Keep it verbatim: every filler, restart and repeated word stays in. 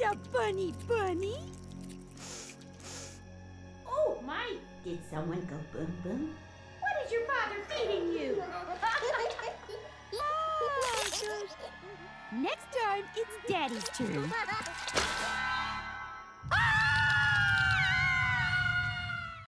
a funny bunny. Oh, my. Did someone go boom boom? What is your father feeding you? Ah, gosh. Next time, it's Daddy's turn.